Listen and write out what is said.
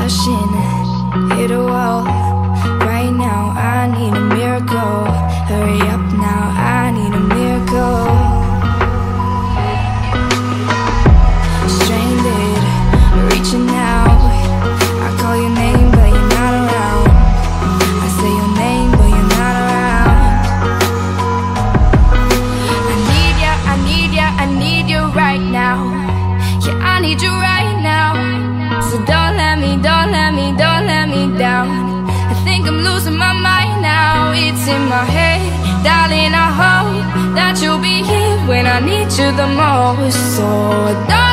Rushing, hit a wall. Right now I need a miracle. Hurry up now, I need a miracle. Stranded, reaching out. I call your name but you're not around. I say your name but you're not around. I need ya, I need ya, I need you right now. Yeah, I need you right now. So don't let me down. I think I'm losing my mind now. It's in my head, darling, I hope that you'll be here when I need you the most. So don't